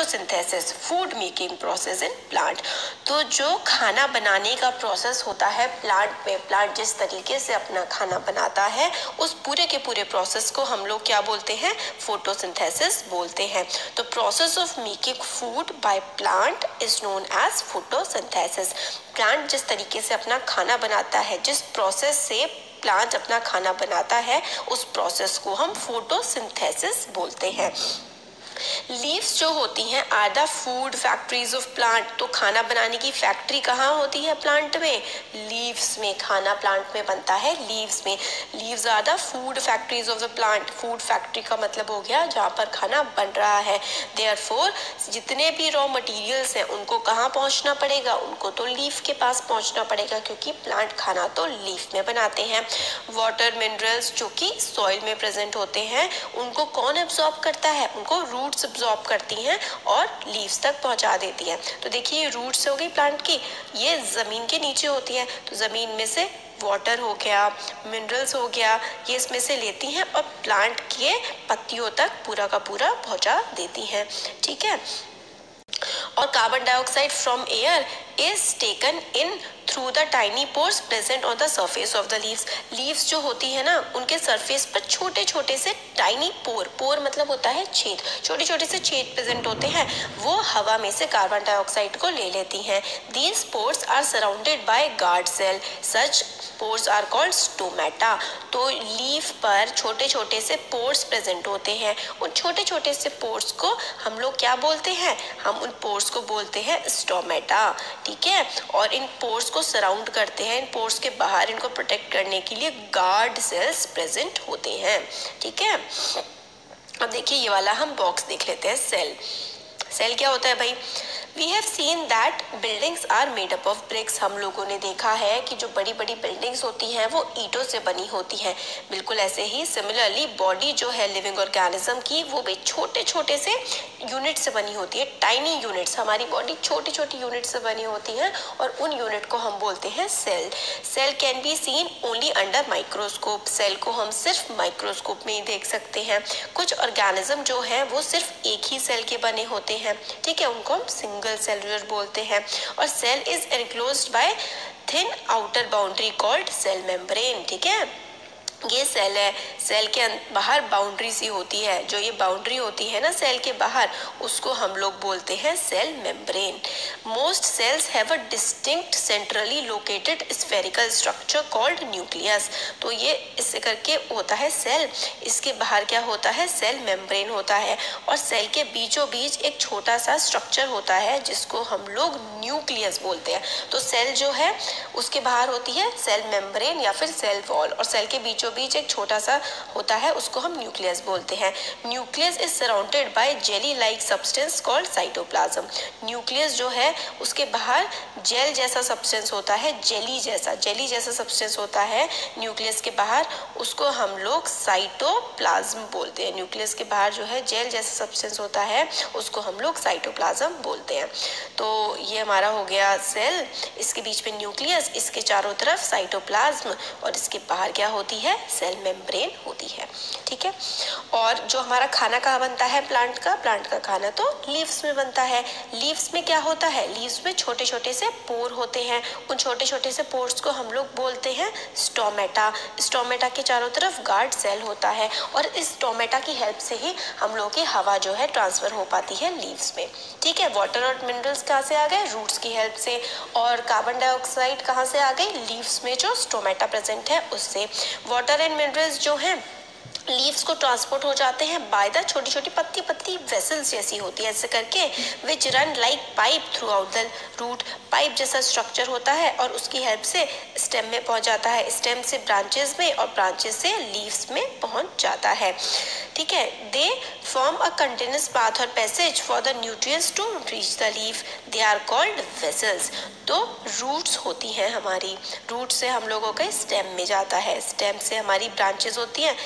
Photosynthesis, food making process in plant. तो जो खाना बनाने का प्रोसेस होता है प्लांट में, प्लांट जिस तरीके से अपना खाना बनाता है उस पूरे के पूरे प्रोसेस को हम लोग क्या बोलते हैं, फोटोसिंथेसिस बोलते हैं। तो process of making food by plant is known as photosynthesis. Plant जिस तरीके से अपना खाना बनाता है, जिस प्रोसेस से प्लांट अपना खाना बनाता है, उस प्रोसेस को हम फोटोसिंथेसिस बोलते हैं। लीव्स जो होती हैं are the food factories of plant. तो खाना बनाने की फैक्ट्री कहाँ होती है प्लांट में, लीव्स में। खाना प्लांट में बनता है लीव्स में। Leaves are the food factories of the plant. Food factory का मतलब हो गया जहाँ पर खाना बन रहा है। देयरफॉर जितने भी रॉ मटेरियल्स हैं उनको कहाँ पहुँचना पड़ेगा, उनको तो लीफ के पास पहुँचना पड़ेगा, क्योंकि प्लांट खाना तो लीफ में बनाते हैं। वाटर मिनरल्स जो कि सॉइल में प्रेजेंट होते हैं उनको कौन एब्जॉर्ब करता है, उनको रूट्स एब्जॉर्ब करती हैं और लीव्स तक पहुंचा देती हैं। तो देखिए ये रूट्स हो गई प्लांट की, ये जमीन के नीचे होती है, तो जमीन में से वाटर हो गया, मिनरल्स हो गया, ये इसमें से लेती हैं और प्लांट के पत्तियों तक पूरा का पूरा पहुंचा देती हैं। ठीक है। और carbon dioxide from air is taken in through the tiny pores present on the surface of the leaves. Leaves जो होती है ना उनके सरफेस पर छोटे छोटे से टाइनी पोर, पोर मतलब होता है छेद, छोटे छोटे से छेद प्रेजेंट होते हैं, वो हवा में से कार्बन डाइऑक्साइड को ले लेती हैं। These pores are surrounded by guard cell, such pores are called stomata. तो लीफ पर छोटे छोटे से पोर्स प्रेजेंट होते हैं, उन छोटे छोटे से पोर्स को हम लोग क्या बोलते हैं, हम उन पोर्स को बोलते हैं स्टोमेटा। ठीक है। और इन पोर्स को सराउंड करते हैं, इन पोर्स के बाहर इनको प्रोटेक्ट करने के लिए गार्ड सेल्स प्रेजेंट होते हैं। ठीक है। अब देखिए ये वाला हम बॉक्स देख लेते हैं, सेल। सेल क्या होता है भाई, we have seen that buildings are made up of bricks. हम लोगों ने देखा है कि जो बड़ी बड़ी बिल्डिंग्स होती हैं वो ईंटों से बनी होती हैं। बिल्कुल ऐसे ही सिमिलरली बॉडी जो है लिविंग ऑर्गेनिज्म की, वो भी छोटे छोटे से यूनिट से बनी होती है, टाइनी यूनिट्स। हमारी बॉडी छोटी छोटी यूनिट से बनी होती है और उन यूनिट को हम बोलते हैं cell. Cell can be seen only under microscope. Cell को हम सिर्फ माइक्रोस्कोप में ही देख सकते हैं। कुछ ऑर्गेनिज्म जो है वो सिर्फ एक ही सेल के बने होते हैं। ठीक है, उनको हम सिंगल सेलुलर बोलते हैं। और cell is enclosed by thin outer boundary called cell membrane. ठीक है, ये सेल है, सेल के बाहर बाउंड्री सी होती है, जो ये बाउंड्री होती है ना सेल के बाहर, उसको हम लोग बोलते हैं cell membrane. Most cells have a distinct centrally located spherical structure called nucleus. तो ये इससे करके होता है सेल, इसके बाहर क्या होता है, सेल मेम्ब्रेन होता है। और सेल के बीचों बीच एक छोटा सा स्ट्रक्चर होता है जिसको हम लोग न्यूक्लियस बोलते हैं। तो सेल जो है उसके बाहर होती है सेल मेम्ब्रेन या फिर सेल वॉल, और सेल के बीचों बीच एक छोटा सा होता है, उसको हम न्यूक्लियस बोलते हैं। Nucleus is surrounded by jelly like substance called cytoplasm. Nucleus जो है उसके बाहर जेल जैसा सब्सटेंस होता है, जेली जैसा सब्सटेंस होता है न्यूक्लियस के बाहर, उसको हम लोग साइटोप्लाज्म बोलते हैं। न्यूक्लियस के बाहर जो है जेल जैसा सब्सटेंस होता है उसको हम लोग साइटोप्लाज्म बोलते हैं। तो ये हमारा हो गया सेल, इसके बीच में न्यूक्लियस, इसके चारों तरफ साइटोप्लाज्म, और इसके बाहर क्या होती है, सेल मेम्ब्रेन होती है। ठीक है। और जो हमारा खाना कहाँ बनता है प्लांट का खाना तो लीव्स में बनता है। लीव्स में क्या होता है, लीव्स में छोटे छोटे से पोर होते हैं, उन छोटे छोटे से पोर्स को हम लोग बोलते हैं स्टोमेटा। स्टोमेटा के चारों तरफ गार्ड सेल होता है और इस स्टोमेटा की हेल्प से ही हम लोग की हवा जो है ट्रांसफर हो पाती है लीव्स में। ठीक है। वाटर और मिनरल्स कहाँ से आ गए, रूट्स की हेल्प से। और कार्बन डाइऑक्साइड कहाँ से आ गई, लीव्स में जो स्टोमेटा प्रेजेंट है उससे। वाटर एंड मिनरल्स जो हैं लीव्स को ट्रांसपोर्ट हो जाते हैं बाय द छोटी छोटी पत्ती पत्ती वेसल्स जैसी होती है, ऐसे करके which run like pipe throughout the root. Pipe जैसा स्ट्रक्चर होता है और उसकी हेल्प से स्टेम में पहुंच जाता है, स्टेम से ब्रांचेस में और ब्रांचेस से लीव्स में पहुंच जाता है। ठीक है। They form a continuous path और passage for the nutrients to reach the leaf, they are called vessels. तो रूट्स होती हैं हमारी, रूट से हम लोगों के स्टेम में जाता है, स्टेम से हमारी ब्रांचेस होती हैं, फिर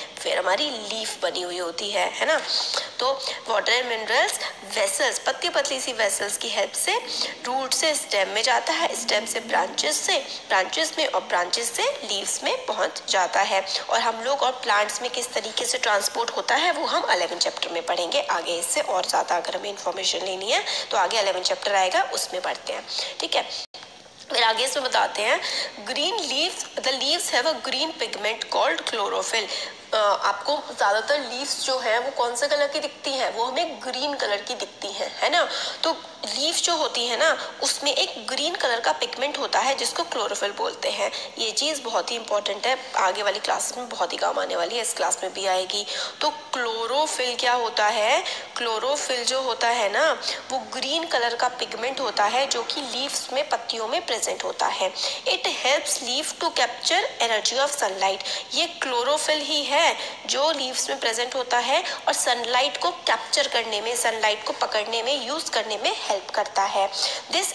हमारी लीफ बनी हुई होती है ना। तो वाटर एंड मिनरल्स वेसल्स, पतली पतली सी वेसल्स की हेल्प से रूट से स्टेम में जाता है, स्टेम से ब्रांचेस में और ब्रांचेस से लीव्स में पहुंच जाता है। और हम लोग और प्लांट्स में किस तरीके से ट्रांसपोर्ट होता है वो हम 11 चैप्टर में पढ़ेंगे आगे। इससे और ज़्यादा अगर हमें इन्फॉर्मेशन लेनी है तो आगे 11 चैप्टर आएगा, उसमें पढ़ते हैं, ठीक है। फिर आगे इसमें बताते हैं green leaves, the leaves have a green pigment called chlorophyll. आपको ज़्यादातर लीव्स जो है वो कौन से कलर की दिखती हैं, वो हमें ग्रीन कलर की दिखती हैं, है ना। तो लीफ जो होती है ना उसमें एक ग्रीन कलर का पिगमेंट होता है जिसको क्लोरोफिल बोलते हैं। ये चीज़ बहुत ही इंपॉर्टेंट है, आगे वाली क्लासेस में बहुत ही काम आने वाली है, इस क्लास में भी आएगी। तो क्लोरोफिल क्या होता है, क्लोरोफिल जो होता है ना वो ग्रीन कलर का पिगमेंट होता है जो कि लीव्स में, पत्तियों में प्रेजेंट होता है। It helps leaf to capture energy of sunlight. ये क्लोरोफिल ही है जो लीव्स में प्रेजेंट होता है और सनलाइट को कैप्चर करने में, सनलाइट को पकड़ने में, यूज करने में हेल्प करता है। दिस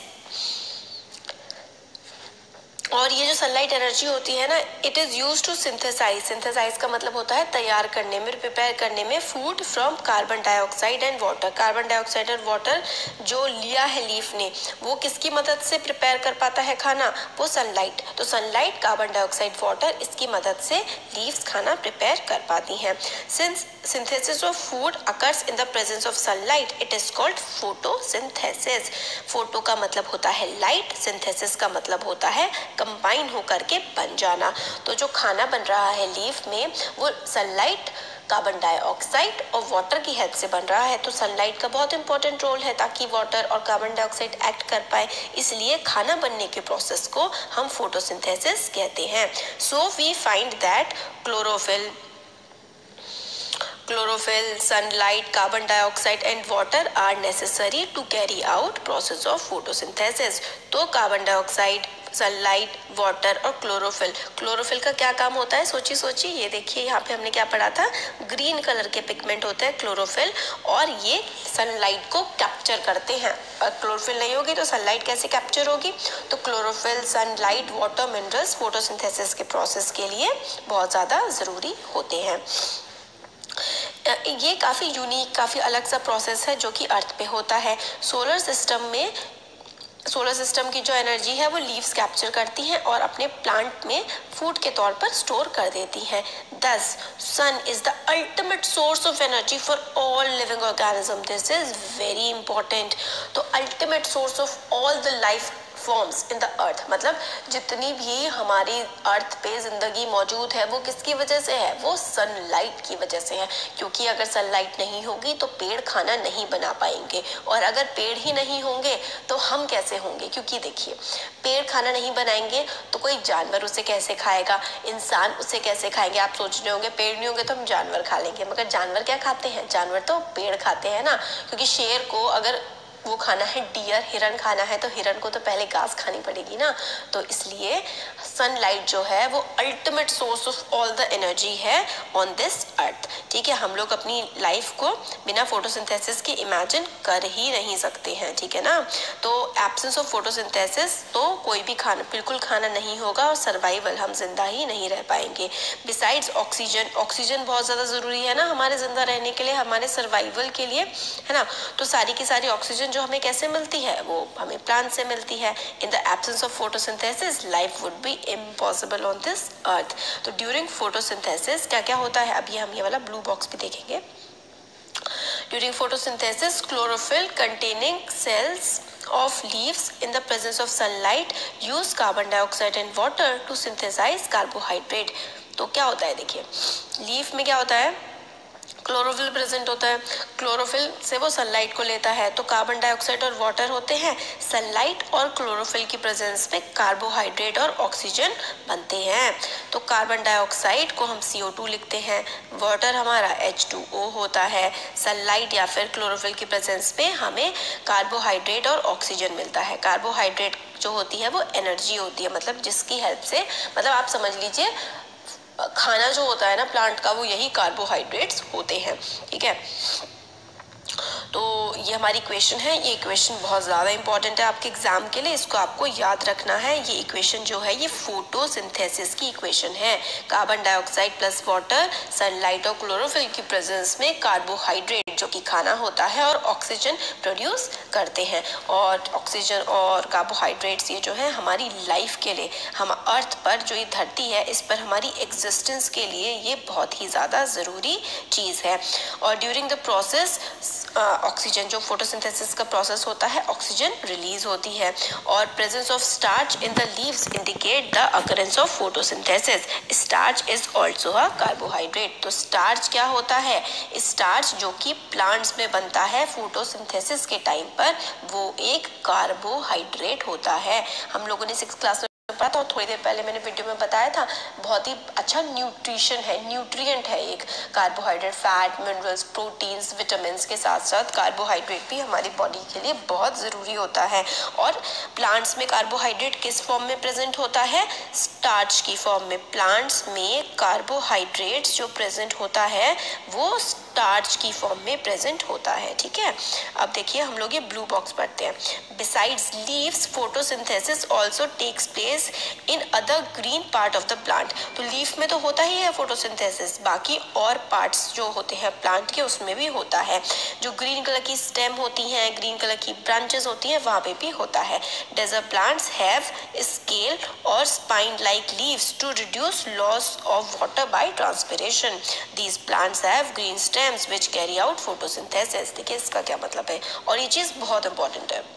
और ये जो सनलाइट एनर्जी होती है ना it is use to synthesize, synthesize का मतलब होता है तैयार करने में, प्रिपेयर करने में food from carbon dioxide and water. Carbon dioxide और वाटर जो लिया है लीफ ने वो किसकी मदद से प्रिपेयर कर पाता है खाना, वो सनलाइट। तो सनलाइट, कार्बन डाइऑक्साइड, वाटर, इसकी मदद से लीव्स खाना प्रिपेयर कर पाती हैं। Since synthesis of food occurs in the presence of sunlight, it is called photosynthesis। Photo का मतलब होता है लाइट, सिंथेसिस का मतलब होता है कंबाइन होकर के बन जाना। तो जो खाना बन रहा है लीफ में वो सनलाइट, कार्बन डाइऑक्साइड और वाटर की हेल्प से बन रहा है। तो सनलाइट का बहुत इंपॉर्टेंट रोल है ताकि वाटर और कार्बन डाइऑक्साइड एक्ट कर पाए, इसलिए खाना बनने के प्रोसेस को हम फोटोसिंथेसिस कहते हैं। So we find that chlorophyll, sunlight, carbon dioxide and water are necessary to carry out process of photosynthesis। तो कार्बन डाइऑक्साइड, सनलाइट, वाटर और क्लोरोफिल, क्लोरोफिल का क्या काम होता है सोचिए ये देखिए यहाँ पे हमने क्या पढ़ा था, ग्रीन कलर के पिगमेंट होते हैं क्लोरोफिल और ये सनलाइट को कैप्चर करते हैं। और क्लोरोफिल नहीं होगी तो सनलाइट कैसे कैप्चर होगी। तो chlorophyll, sunlight, water, minerals photosynthesis के प्रोसेस के लिए बहुत ज़्यादा ज़रूरी होते हैं। ये काफ़ी यूनिक, काफ़ी अलग सा प्रोसेस है जो कि अर्थ पे होता है। सोलर सिस्टम की जो एनर्जी है वो लीव्स कैप्चर करती हैं और अपने प्लांट में फूड के तौर पर स्टोर कर देती हैं। Thus, sun is the ultimate source of energy for all living organism. This is very important। तो ultimate source of all the life forms in the earth, मतलब जितनी भी हमारी अर्थ पे जिंदगी मौजूद है वो किसकी वजह से है, वो सनलाइट की वजह से है। क्योंकि अगर सनलाइट नहीं होगी तो पेड़ खाना नहीं बना पाएंगे और अगर पेड़ ही नहीं होंगे तो हम कैसे होंगे। क्योंकि देखिए पेड़ खाना नहीं बनाएंगे तो कोई जानवर उसे कैसे खाएगा, इंसान उसे कैसे खाएंगे। आप सोच रहे होंगे पेड़ नहीं होंगे तो हम जानवर खा लेंगे, मगर जानवर क्या खाते हैं, जानवर तो पेड़ खाते हैं ना। क्योंकि शेर को अगर वो खाना है डियर, हिरन खाना है तो हिरन को तो पहले घास खानी पड़ेगी ना। तो इसलिए सनलाइट जो है वो ultimate source of all the energy है ऑन दिस अर्थ। ठीक है, हम लोग अपनी लाइफ को बिना फोटोसिंथेसिस के इमेजिन कर ही नहीं सकते हैं, ठीक है ना। तो एब्सेंस ऑफ फोटोसिंथेसिस तो कोई भी खाना, बिल्कुल खाना नहीं होगा और सर्वाइवल, हम जिंदा ही नहीं रह पाएंगे। बिसाइड्स ऑक्सीजन, ऑक्सीजन बहुत ज़्यादा ज़रूरी है ना हमारे जिंदा रहने के लिए, हमारे सर्वाइवल के लिए, है ना। तो सारी की सारी ऑक्सीजन जो हमें कैसे मिलती है, वो हमें प्लांट से मिलती है। In the absence of photosynthesis life would be impossible on this earth. तो ड्यूरिंग फोटोसिंथेसिस क्या क्या होता है, अभी हम ये वाला ब्लू बॉक्स भी देखेंगे। During photosynthesis chlorophyll containing cells of leaves in the presence of sunlight use carbon dioxide and water to synthesize carbohydrate। तो क्या होता है देखिए, लीफ में क्या होता है, क्लोरोफिल प्रेजेंट होता है। क्लोरोफिल से वो सनलाइट को लेता है, तो कार्बन डाइऑक्साइड और वाटर होते हैं। सनलाइट और क्लोरोफिल की प्रेजेंस में कार्बोहाइड्रेट और ऑक्सीजन बनते हैं। तो कार्बन डाइऑक्साइड को हम CO2 लिखते हैं, वाटर हमारा H2O होता है। सनलाइट या फिर क्लोरोफिल की प्रेजेंस में हमें कार्बोहाइड्रेट और ऑक्सीजन मिलता है। कार्बोहाइड्रेट जो होती है वो एनर्जी होती है, मतलब जिसकी हेल्प से, मतलब आप समझ लीजिए खाना जो होता है ना प्लांट का वो यही कार्बोहाइड्रेट्स होते हैं, ठीक है। तो ये हमारी इक्वेशन है, ये इक्वेशन बहुत ज़्यादा इंपॉर्टेंट है आपके एग्जाम के लिए, इसको आपको याद रखना है। ये इक्वेशन जो है ये फोटोसिंथेसिस की इक्वेशन है। Carbon dioxide plus water, sunlight और क्लोरोफिल की प्रेजेंस में कार्बोहाइड्रेट जो कि खाना होता है और ऑक्सीजन प्रोड्यूस करते हैं। और ऑक्सीजन और कार्बोहाइड्रेट्स ये जो है हमारी लाइफ के लिए, हम अर्थ पर जो ये धरती है इस पर हमारी एग्जिस्टेंस के लिए ये बहुत ही ज़्यादा ज़रूरी चीज़ है। और ड्यूरिंग द प्रोसेस ऑक्सीजन, जो फोटोसिंथेसिस का प्रोसेस होता है, ऑक्सीजन रिलीज होती है। और presence of starch in the leaves indicate the occurrence of photosynthesis. Starch is also a carbohydrate. तो स्टार्च क्या होता है? स्टार्च जो कि प्लांट्स में बनता है फोटोसिंथेसिस के टाइम पर, वो एक कार्बोहाइड्रेट होता है। हम लोगों ने 6th क्लास में पढ़ा था और थोड़ी देर पहले मैंने वीडियो में बताया था, बहुत ही अच्छा न्यूट्रिशन है, न्यूट्रिएंट है एक carbohydrate. Fat, minerals, proteins, vitamins के साथ साथ कार्बोहाइड्रेट भी हमारी बॉडी के लिए बहुत ज़रूरी होता है। और प्लांट्स में कार्बोहाइड्रेट किस फॉर्म में प्रेजेंट होता है? स्टार्च की फॉर्म में। प्लांट्स में कार्बोहाइड्रेट्स जो प्रेजेंट होता है वो स्टार्च की फॉर्म में प्रेजेंट होता है। ठीक है, अब देखिए हम लोग ये ब्लू बॉक्स पढ़ते हैं। Besides leaves, photosynthesis also takes place in other green part of the plant. तो लीफ में तो होता ही है फोटोसिंथेसिस, बाकी और पार्ट्स जो होते हैं प्लांट के उसमें भी होता है। जो ग्रीन कलर की स्टेम होती हैं, ग्रीन कलर की ब्रांचेस होती हैं, वहाँ पे भी होता है। डेजर्ट प्लांट्स हैव स्केल और spine like leaves to reduce loss of water by transpiration. These plants have green stems which carry out photosynthesis. देखिए इसका क्या मतलब है, और ये चीज़ बहुत इंपॉर्टेंट है।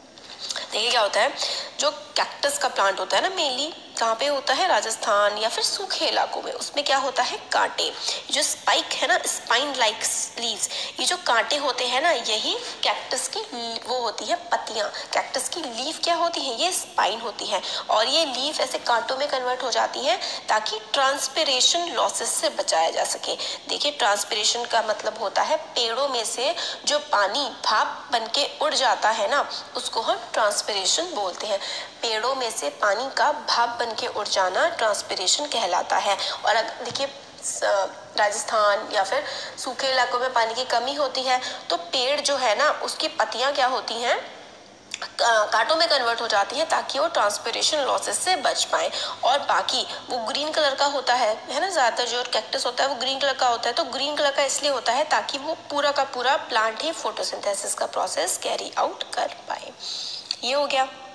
देखिए क्या होता है, जो कैक्टस का प्लांट होता है ना, मेनली कहाँ पे होता है? राजस्थान या फिर सूखे इलाकों में। उसमें क्या होता है? कांटे। जो स्पाइक है ना, स्पाइन लाइक लीव्स, ये जो कांटे होते हैं ना, यही कैक्टस की वो होती है पत्तियां। कैक्टस की लीफ क्या होती है? ये स्पाइन होती है, और ये लीफ ऐसे कांटों में कन्वर्ट हो जाती है ताकि ट्रांसपिरेशन लॉसेस से बचाया जा सके। देखिए ट्रांसपिरेशन का मतलब होता है पेड़ों में से जो पानी भाप बन के उड़ जाता है ना, उसको हम ट्रांसपिरेशन बोलते हैं। पेड़ों में से पानी का भाप बन के उड़ जाना ट्रांसपिरेशन कहलाता है। और देखिए राजस्थान या फिर सूखे इलाकों में पानी की कमी होती है, तो पेड़ जो है ना, उसकी पत्तियां क्या होती हैं? कांटों में कन्वर्ट हो जाती हैं ताकि वो ट्रांसपिरेशन लॉसेस से बच पाए। और बाकी वो ग्रीन कलर का होता है ना, ज़्यादातर जो कैक्टस होता है वो ग्रीन कलर का होता है। तो ग्रीन कलर का इसलिए होता है ताकि वो पूरा का पूरा प्लांट ही फोटोसिंथेसिस का प्रोसेस कैरी आउट कर पाए। ये हो गया।